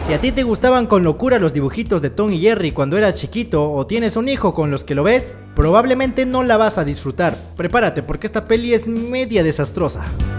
Si a ti te gustaban con locura los dibujitos de Tom y Jerry cuando eras chiquito o tienes un hijo con los que lo ves, probablemente no la vas a disfrutar. Prepárate porque esta peli es media desastrosa.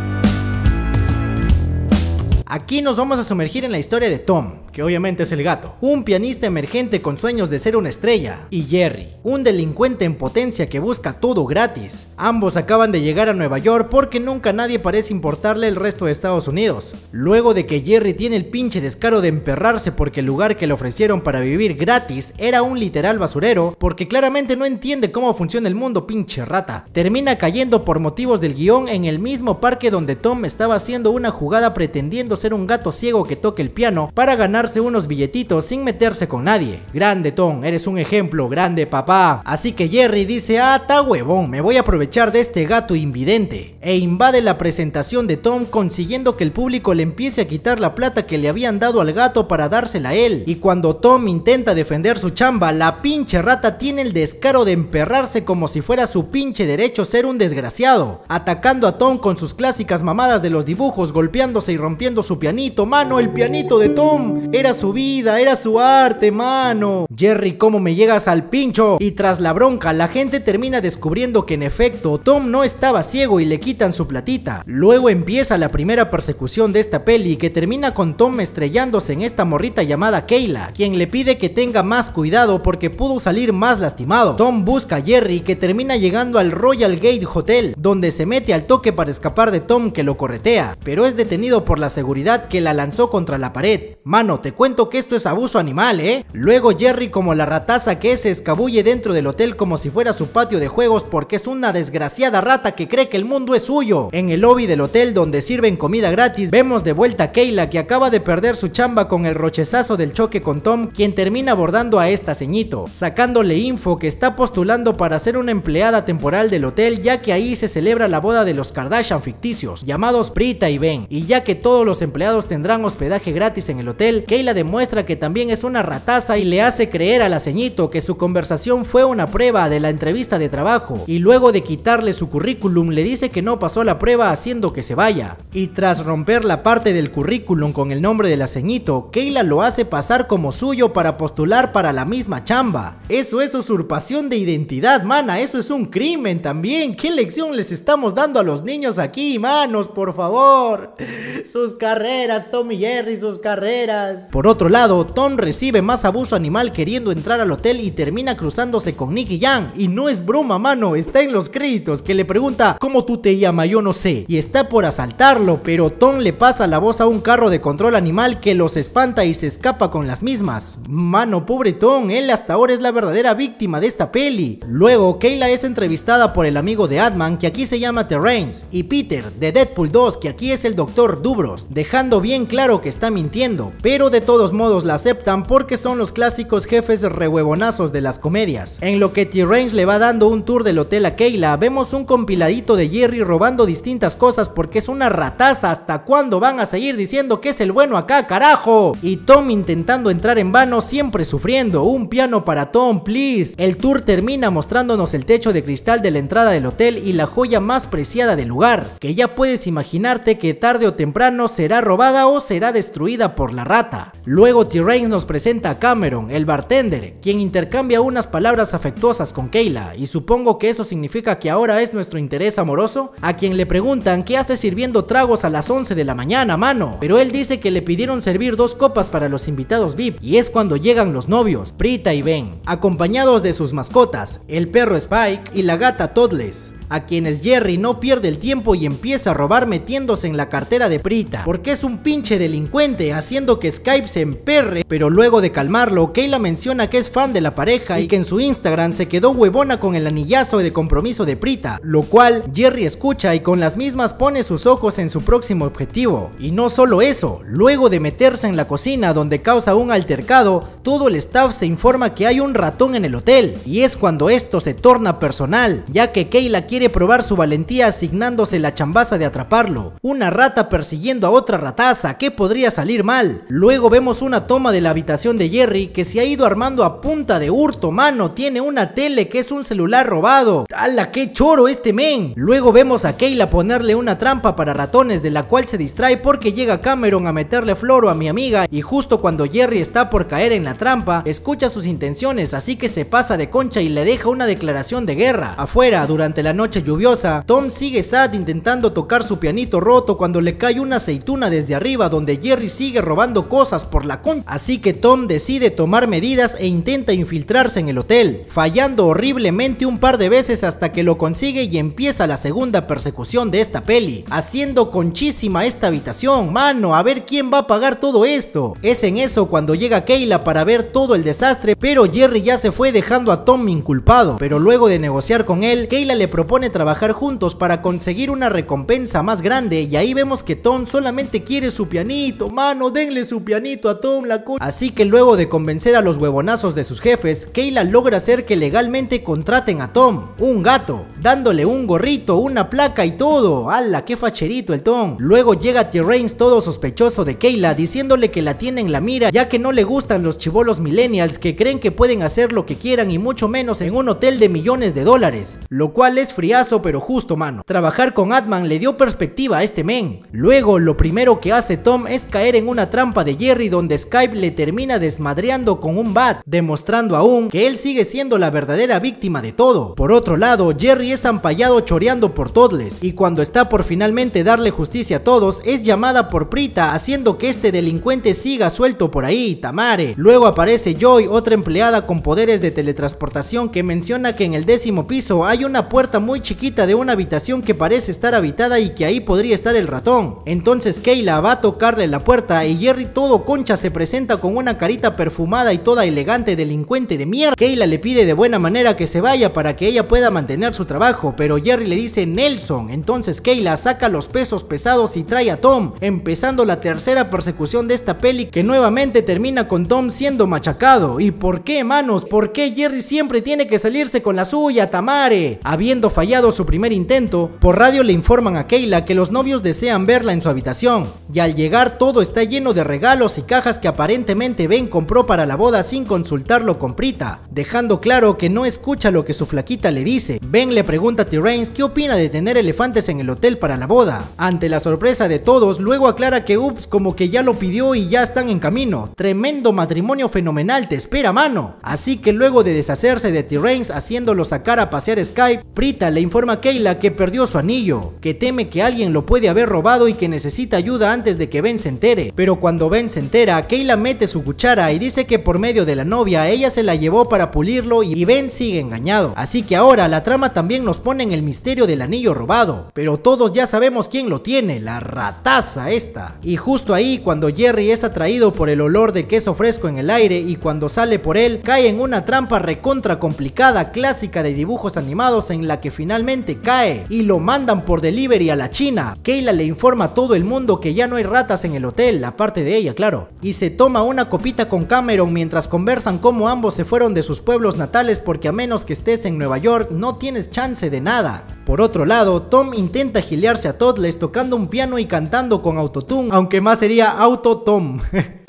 Aquí nos vamos a sumergir en la historia de Tom, que obviamente es el gato, un pianista emergente con sueños de ser una estrella, y Jerry, un delincuente en potencia que busca todo gratis. Ambos acaban de llegar a Nueva York porque nunca nadie parece importarle el resto de Estados Unidos. Luego de que Jerry tiene el pinche descaro de emperrarse porque el lugar que le ofrecieron para vivir gratis era un literal basurero, porque claramente no entiende cómo funciona el mundo, pinche rata. Termina cayendo por motivos del guión en el mismo parque donde Tom estaba haciendo una jugada pretendiendo ser un gato ciego que toque el piano para ganarse unos billetitos sin meterse con nadie. Grande Tom, eres un ejemplo, grande papá. Así que Jerry dice, ta huevón, me voy a aprovechar de este gato invidente, e invade la presentación de Tom consiguiendo que el público le empiece a quitar la plata que le habían dado al gato para dársela a él. Y cuando Tom intenta defender su chamba, la pinche rata tiene el descaro de emperrarse como si fuera su pinche derecho ser un desgraciado, atacando a Tom con sus clásicas mamadas de los dibujos, golpeándose y rompiendo su pianito. Mano, el pianito de Tom era su vida, era su arte, mano. Jerry, ¿cómo me llegas al pincho? Y tras la bronca, la gente termina descubriendo que en efecto Tom no estaba ciego y le quitan su platita. Luego empieza la primera persecución de esta peli, que termina con Tom estrellándose en esta morrita llamada Kayla, quien le pide que tenga más cuidado porque pudo salir más lastimado. Tom busca a Jerry, que termina llegando al Royal Gate Hotel, donde se mete al toque para escapar de Tom, que lo corretea, pero es detenido por la seguridad, que la lanzó contra la pared. Mano, te cuento que esto es abuso animal, Luego Jerry, como la rataza que es, se escabulle dentro del hotel como si fuera su patio de juegos porque es una desgraciada rata que cree que el mundo es suyo. En el lobby del hotel, donde sirven comida gratis, vemos de vuelta a Kayla, que acaba de perder su chamba con el rochezazo del choque con Tom, quien termina abordando a esta ceñito, sacándole info que está postulando para ser una empleada temporal del hotel, ya que ahí se celebra la boda de los Kardashian ficticios, llamados Prita y Ben, y ya que todos los empleados tendrán hospedaje gratis en el hotel, Kayla demuestra que también es una rataza y le hace creer a la ceñito que su conversación fue una prueba de la entrevista de trabajo, y luego de quitarle su currículum le dice que no pasó la prueba, haciendo que se vaya. Y tras romper la parte del currículum con el nombre de la ceñito, Kayla lo hace pasar como suyo para postular para la misma chamba. Eso es usurpación de identidad, mana, eso es un crimen también. ¿Qué lección les estamos dando a los niños aquí, manos? Por favor, sus carreras, Tom y Jerry, sus carreras. Por otro lado, Tom recibe más abuso animal queriendo entrar al hotel y termina cruzándose con Nicky Jam. Y no es broma, mano, está en los créditos, que le pregunta, ¿cómo tú te llamas? Yo no sé. Y está por asaltarlo, pero Tom le pasa la voz a un carro de control animal que los espanta y se escapa con las mismas. Mano, pobre Tom, él hasta ahora es la verdadera víctima de esta peli. Luego, Kayla es entrevistada por el amigo de Ant-Man, que aquí se llama Terrence, y Peter, de Deadpool 2, que aquí es el Dr. Dubros, dejando bien claro que está mintiendo, pero de todos modos la aceptan porque son los clásicos jefes rehuevonazos de las comedias. En lo que Terrence le va dando un tour del hotel a Kayla, vemos un compiladito de Jerry robando distintas cosas porque es una rataza. ¿Hasta cuándo van a seguir diciendo que es el bueno acá, carajo? Y Tom intentando entrar en vano, siempre sufriendo. Un piano para Tom, please. El tour termina mostrándonos el techo de cristal de la entrada del hotel y la joya más preciada del lugar, que ya puedes imaginarte que tarde o temprano será robada o será destruida por la rata. Luego Terrence nos presenta a Cameron, el bartender, quien intercambia unas palabras afectuosas con Kayla, y supongo que eso significa que ahora es nuestro interés amoroso, a quien le preguntan qué hace sirviendo tragos a las 11 de la mañana, mano, pero él dice que le pidieron servir 2 copas para los invitados VIP, y es cuando llegan los novios, Prita y Ben, acompañados de sus mascotas, el perro Spike y la gata Toddles, a quienes Jerry no pierde el tiempo y empieza a robar metiéndose en la cartera de Prita, porque es un pinche delincuente, haciendo que Skype se emperre. Pero luego de calmarlo, Kayla menciona que es fan de la pareja y que en su Instagram se quedó huevona con el anillazo de compromiso de Prita, lo cual Jerry escucha y con las mismas pone sus ojos en su próximo objetivo. Y no solo eso, luego de meterse en la cocina donde causa un altercado, todo el staff se informa que hay un ratón en el hotel, y es cuando esto se torna personal, ya que Kayla quiere quiere probar su valentía asignándose la chambaza de atraparlo. Una rata persiguiendo a otra rataza, ¿qué podría salir mal? Luego vemos una toma de la habitación de Jerry que se ha ido armando a punta de hurto, mano. Tiene una tele que es un celular robado. ¡Hala, qué choro este men! Luego vemos a Kayla ponerle una trampa para ratones, de la cual se distrae porque llega Cameron a meterle floro a mi amiga, y justo cuando Jerry está por caer en la trampa, escucha sus intenciones, así que se pasa de concha y le deja una declaración de guerra. Afuera, durante la noche lluviosa, Tom sigue sad intentando tocar su pianito roto cuando le cae una aceituna desde arriba, donde Jerry sigue robando cosas por la concha. Así que Tom decide tomar medidas e intenta infiltrarse en el hotel, fallando horriblemente un par de veces hasta que lo consigue y empieza la segunda persecución de esta peli, haciendo conchísima esta habitación, mano. A ver quién va a pagar todo esto. Es en eso cuando llega Kayla para ver todo el desastre, pero Jerry ya se fue dejando a Tom inculpado. Pero luego de negociar con él, Kayla le propone trabajar juntos para conseguir una recompensa más grande, y ahí vemos que Tom solamente quiere su pianito, mano. Denle su pianito a Tom, la co. Así que luego de convencer a los huevonazos de sus jefes, Kayla logra hacer que legalmente contraten a Tom, un gato, dándole un gorrito, una placa y todo. ¡Hala, qué facherito el Tom! Luego llega Terrence todo sospechoso de Kayla, diciéndole que la tiene en la mira, ya que no le gustan los chibolos millennials que creen que pueden hacer lo que quieran, y mucho menos en un hotel de millones de dólares. Lo cual es friazo pero justo, mano. Trabajar con Atman le dio perspectiva a este men. Luego lo primero que hace Tom es caer en una trampa de Jerry, donde Skype le termina desmadreando con un bat, demostrando aún que él sigue siendo la verdadera víctima de todo. Por otro lado, Jerry es ampallado choreando por Toddles, y cuando está por finalmente darle justicia a todos, es llamada por Prita, haciendo que este delincuente siga suelto por ahí, tamare. Luego aparece Joy, otra empleada con poderes de teletransportación, que menciona que en el 10º piso hay una puerta muy chiquita de una habitación que parece estar habitada y que ahí podría estar el ratón. Entonces Kayla va a tocarle la puerta y Jerry todo concha se presenta con una carita perfumada y toda elegante, delincuente de mierda. Kayla le pide de buena manera que se vaya para que ella pueda mantener su trabajo, pero Jerry le dice Nelson. Entonces Kayla saca los pesos pesados y trae a Tom, empezando la tercera persecución de esta peli, que nuevamente termina con Tom siendo machacado. ¿Y por qué, manos? ¿Por qué Jerry siempre tiene que salirse con la suya, tamare? Habiendo fallado su primer intento, por radio le informan a Kayla que los novios desean verla en su habitación, y al llegar todo está lleno de regalos y cajas que aparentemente Ben compró para la boda sin consultarlo con Prita, dejando claro que no escucha lo que su flaquita le dice. Ben le pregunta a Terrence qué opina de tener elefantes en el hotel para la boda. Ante la sorpresa de todos, luego aclara que ups, como que ya lo pidió y ya están en camino. Tremendo matrimonio fenomenal te espera, mano. Así que luego de deshacerse de Terrence haciéndolo sacar a pasear Skype, Prita le informa a Kayla que perdió su anillo, que teme que alguien lo puede haber robado y que necesita ayuda antes de que Ben se entere. Pero cuando Ben se entera, Kayla mete su cuchara y dice que por medio de la novia ella se la llevó para pulirlo, y Ben sigue engañado. Así que ahora la trama también nos pone en el misterio del anillo robado, pero todos ya sabemos quién lo tiene, la rataza esta. Y justo ahí, cuando Jerry es atraído por el olor de queso fresco en el aire, y cuando sale por él, cae en una trampa recontra complicada, clásica de dibujos animados, en la que finalmente cae y lo mandan por delivery a la China. Kayla le informa a todo el mundo que ya no hay ratas en el hotel, aparte de ella, claro, y se toma una copita con Cameron mientras conversan cómo ambos se fueron de sus pueblos natales, porque a menos que estés en Nueva York no tienes chance de nada. Por otro lado, Tom intenta gilearse a Toddles tocando un piano y cantando con autotune, aunque más sería auto-Tom.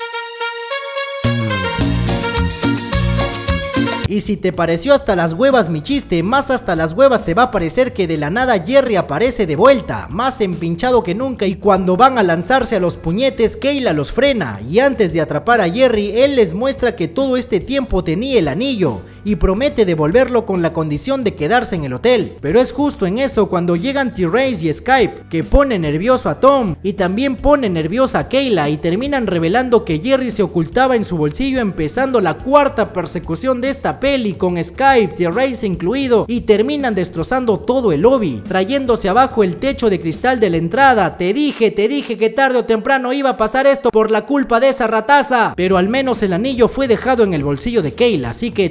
Y si te pareció hasta las huevas mi chiste, más hasta las huevas te va a parecer que de la nada Jerry aparece de vuelta, más empinchado que nunca, y cuando van a lanzarse a los puñetes, Kayla los frena, y antes de atrapar a Jerry, él les muestra que todo este tiempo tenía el anillo, y promete devolverlo con la condición de quedarse en el hotel. Pero es justo en eso cuando llegan Terrence y Skype, que pone nervioso a Tom, y también pone nerviosa a Kayla, y terminan revelando que Jerry se ocultaba en su bolsillo, empezando la cuarta persecución de esta peli con Skype, Terrence incluido, y terminan destrozando todo el lobby, trayéndose abajo el techo de cristal de la entrada. Te dije que tarde o temprano iba a pasar esto por la culpa de esa rataza, pero al menos el anillo fue dejado en el bolsillo de Kayla, así que todo bien.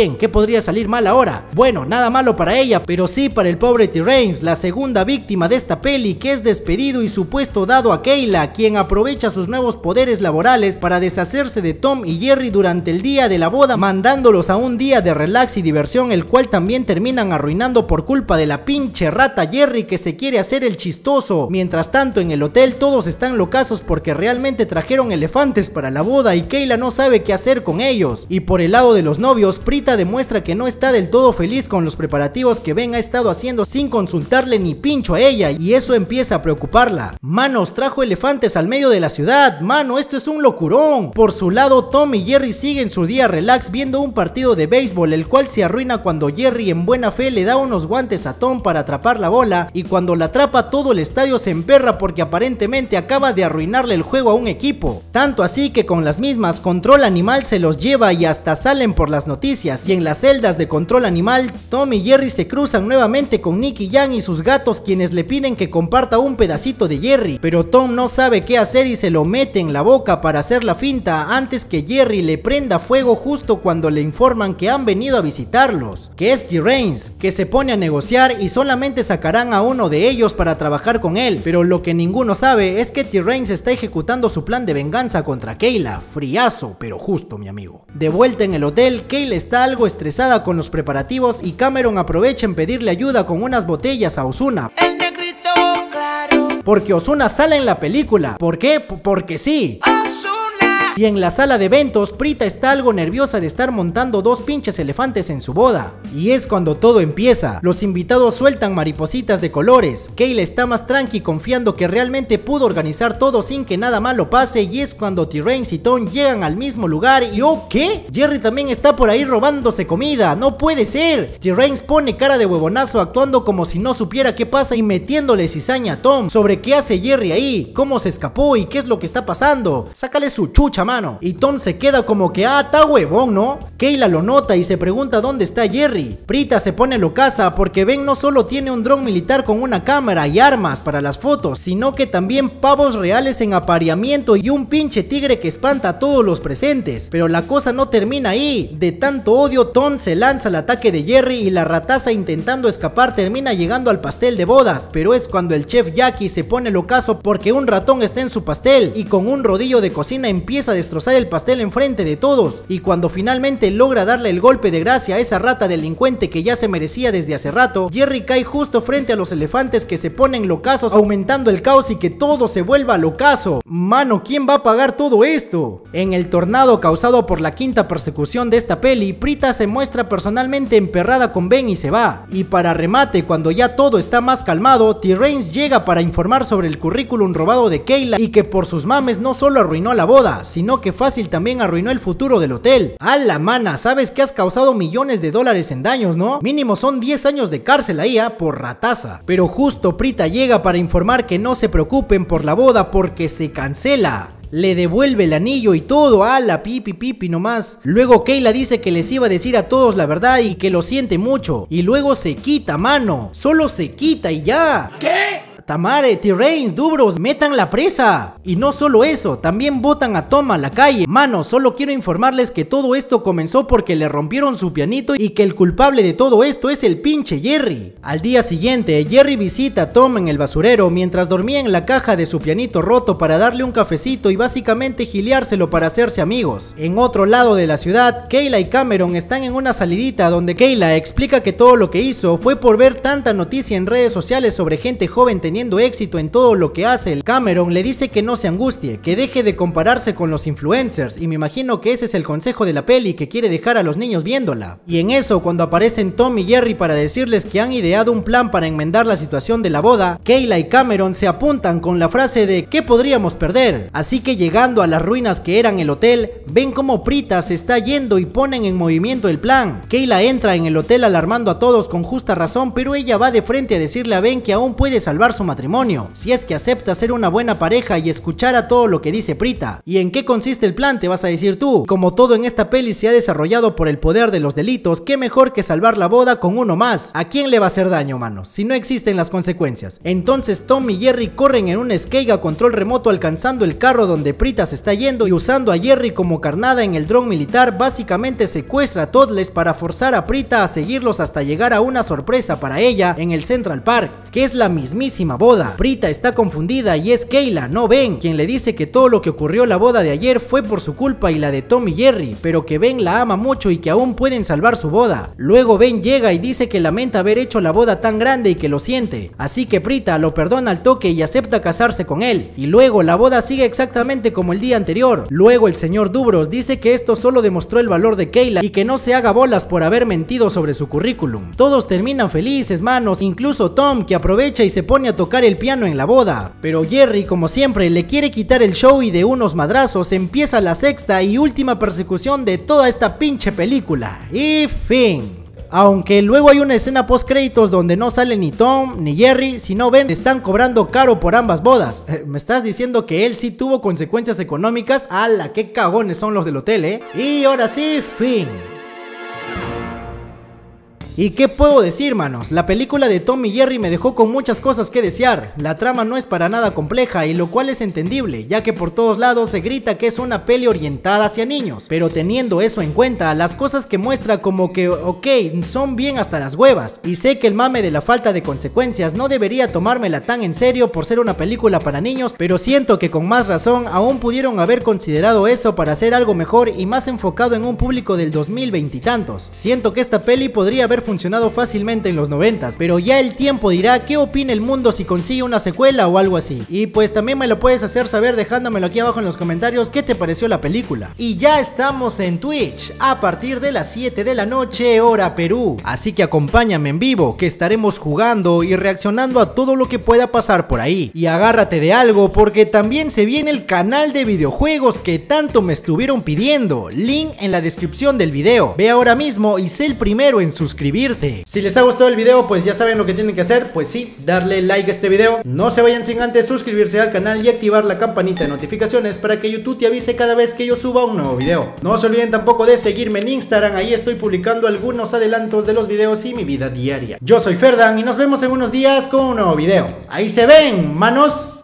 bien, ¿qué podría salir mal ahora? Bueno, nada malo para ella, pero sí para el pobre T-Rex, la segunda víctima de esta peli, que es despedido y supuesto dado a Kayla, quien aprovecha sus nuevos poderes laborales para deshacerse de Tom y Jerry durante el día de la boda, mandándolos a un día de relax y diversión, el cual también terminan arruinando por culpa de la pinche rata Jerry, que se quiere hacer el chistoso. Mientras tanto, en el hotel todos están locazos porque realmente trajeron elefantes para la boda y Kayla no sabe qué hacer con ellos. Y por el lado de los novios, Prita demuestra que no está del todo feliz con los preparativos que Ben ha estado haciendo sin consultarle ni pincho a ella, y eso empieza a preocuparla. Manos, trajo elefantes al medio de la ciudad, mano, esto es un locurón. Por su lado, Tom y Jerry siguen su día relax viendo un partido de béisbol, el cual se arruina cuando Jerry en buena fe le da unos guantes a Tom para atrapar la bola, y cuando la atrapa todo el estadio se emperra porque aparentemente acaba de arruinarle el juego a un equipo. Tanto así que con las mismas Control Animal se los lleva y hasta salen por las noticias. Y en las celdas de Control Animal, Tom y Jerry se cruzan nuevamente con Nicky Jam y sus gatos, quienes le piden que comparta un pedacito de Jerry, pero Tom no sabe qué hacer y se lo mete en la boca para hacer la finta antes que Jerry le prenda fuego justo cuando le informan que han venido a visitarlos, que es T-Rex, que se pone a negociar y solamente sacarán a uno de ellos para trabajar con él, pero lo que ninguno sabe es que T-Rex está ejecutando su plan de venganza contra Kayla. Friazo, pero justo, mi amigo. De vuelta en el hotel, Kayla está algo estresada con los preparativos y Cameron aprovecha en pedirle ayuda con unas botellas a Ozuna. El negrito claro. Porque Ozuna sale en la película. ¿Por qué? Porque sí. Ozuna. Y en la sala de eventos, Prita está algo nerviosa de estar montando dos pinches elefantes en su boda. Y es cuando todo empieza. Los invitados sueltan maripositas de colores. Kayla está más tranqui, confiando que realmente pudo organizar todo sin que nada malo pase, y es cuando T-Rex y Tom llegan al mismo lugar y ¡oh, qué! Jerry también está por ahí robándose comida. ¡No puede ser! T-Rex pone cara de huevonazo actuando como si no supiera qué pasa y metiéndole cizaña a Tom sobre qué hace Jerry ahí, cómo se escapó y qué es lo que está pasando. Sácale su chucha, mano. Y Tom se queda como que está huevón, ¿no? Kayla lo nota y se pregunta dónde está Jerry. Prita se pone locaza porque Ben no solo tiene un dron militar con una cámara y armas para las fotos, sino que también pavos reales en apareamiento y un pinche tigre que espanta a todos los presentes. Pero la cosa no termina ahí. De tanto odio, Tom se lanza al ataque de Jerry y la rataza, intentando escapar, termina llegando al pastel de bodas, pero es cuando el chef Jackie se pone locazo porque un ratón está en su pastel y con un rodillo de cocina empieza a destrozar el pastel enfrente de todos, y cuando finalmente logra darle el golpe de gracia a esa rata delincuente que ya se merecía desde hace rato, Jerry cae justo frente a los elefantes que se ponen locazos, aumentando el caos y que todo se vuelva locazo. Mano, ¿quién va a pagar todo esto? En el tornado causado por la quinta persecución de esta peli, Prita se muestra personalmente emperrada con Ben y se va. Y para remate, cuando ya todo está más calmado, T-Rex llega para informar sobre el currículum robado de Kayla y que por sus mames no solo arruinó la boda, sino que fácil también arruinó el futuro del hotel. A la mana, sabes que has causado millones de dólares en daños, ¿no? Mínimo son 10 años de cárcel ahí, por rataza. Pero justo Prita llega para informar que no se preocupen por la boda porque se cancela. Le devuelve el anillo y todo, a la pipi nomás. Luego Kayla dice que les iba a decir a todos la verdad y que lo siente mucho. Y luego se quita, mano. Solo se quita y ya. ¿Qué? Tamare, T-Rex, Dubros, metan la presa. Y no solo eso, también botan a Tom a la calle. Mano, solo quiero informarles que todo esto comenzó porque le rompieron su pianito y que el culpable de todo esto es el pinche Jerry. Al día siguiente, Jerry visita a Tom en el basurero mientras dormía en la caja de su pianito roto para darle un cafecito y básicamente gileárselo para hacerse amigos. En otro lado de la ciudad, Kayla y Cameron están en una salidita donde Kayla explica que todo lo que hizo fue por ver tanta noticia en redes sociales sobre gente joven teniendo éxito en todo lo que hace. El Cameron le dice que no se angustie, que deje de compararse con los influencers, y me imagino que ese es el consejo de la peli que quiere dejar a los niños viéndola. Y en eso, cuando aparecen Tom y Jerry para decirles que han ideado un plan para enmendar la situación de la boda, Kayla y Cameron se apuntan con la frase de ¿qué podríamos perder? Así que llegando a las ruinas que eran el hotel, ven como Prita se está yendo y ponen en movimiento el plan. Kayla entra en el hotel alarmando a todos con justa razón, pero ella va de frente a decirle a Ben que aún puede salvar su matrimonio, si es que acepta ser una buena pareja y escuchar a todo lo que dice Prita. ¿Y en qué consiste el plan?, te vas a decir tú. Como todo en esta peli se ha desarrollado por el poder de los delitos, qué mejor que salvar la boda con uno más. ¿A quién le va a hacer daño, manos? Si no existen las consecuencias. Entonces Tom y Jerry corren en un skate a control remoto, alcanzando el carro donde Prita se está yendo, y usando a Jerry como carnada en el dron militar, básicamente secuestra a Toddles para forzar a Prita a seguirlos hasta llegar a una sorpresa para ella en el Central Park, que es la mismísima boda. Prita está confundida y es Kayla, no Ben, quien le dice que todo lo que ocurrió la boda de ayer fue por su culpa y la de Tom y Jerry, pero que Ben la ama mucho y que aún pueden salvar su boda. Luego Ben llega y dice que lamenta haber hecho la boda tan grande y que lo siente, así que Prita lo perdona al toque y acepta casarse con él, y luego la boda sigue exactamente como el día anterior. Luego el señor Dubros dice que esto solo demostró el valor de Kayla y que no se haga bolas por haber mentido sobre su currículum. Todos terminan felices, manos, incluso Tom, que aprovecha y se pone a tocar el piano en la boda, pero Jerry, como siempre, le quiere quitar el show y de unos madrazos empieza la sexta y última persecución de toda esta pinche película. Y fin. Aunque luego hay una escena post créditos donde no sale ni Tom ni Jerry, sino Ben, están cobrando caro por ambas bodas. ¿Me estás diciendo que él sí tuvo consecuencias económicas? ¡Hala, qué cagones son los del hotel, Y ahora sí, fin. ¿Y qué puedo decir, manos? La película de Tom y Jerry me dejó con muchas cosas que desear. La trama no es para nada compleja, y lo cual es entendible, ya que por todos lados se grita que es una peli orientada hacia niños. Pero teniendo eso en cuenta, las cosas que muestra como que, ok, son bien hasta las huevas. Y sé que el mame de la falta de consecuencias no debería tomármela tan en serio por ser una película para niños, pero siento que con más razón aún pudieron haber considerado eso para hacer algo mejor y más enfocado en un público del 2020 y tantos. Siento que esta peli podría haber funcionado fácilmente en los 90s, pero ya el tiempo dirá qué opina el mundo si consigue una secuela o algo así. Y pues también me lo puedes hacer saber dejándomelo aquí abajo en los comentarios qué te pareció la película. Y ya estamos en Twitch a partir de las 7 de la noche hora Perú, así que acompáñame en vivo, que estaremos jugando y reaccionando a todo lo que pueda pasar por ahí. Y agárrate de algo, porque también se viene el canal de videojuegos que tanto me estuvieron pidiendo. Link en la descripción del video. Ve ahora mismo y sé el primero en suscribirte. Si les ha gustado el video, pues ya saben lo que tienen que hacer. Pues sí, darle like a este video. No se vayan sin antes suscribirse al canal y activar la campanita de notificaciones para que YouTube te avise cada vez que yo suba un nuevo video. No se olviden tampoco de seguirme en Instagram, ahí estoy publicando algunos adelantos de los videos y mi vida diaria. Yo soy Ferdan y nos vemos en unos días con un nuevo video. Ahí se ven, manos.